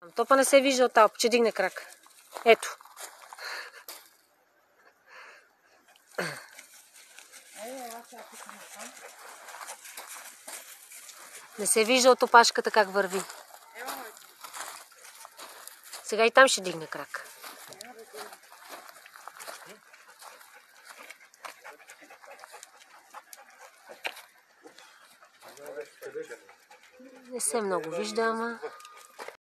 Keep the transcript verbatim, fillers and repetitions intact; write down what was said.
Топа не се вижда от талп, че дигне крак. Ето. Не се вижда от опашката как върви. Сега и там ще дигне крак. Не се много вижда, ама...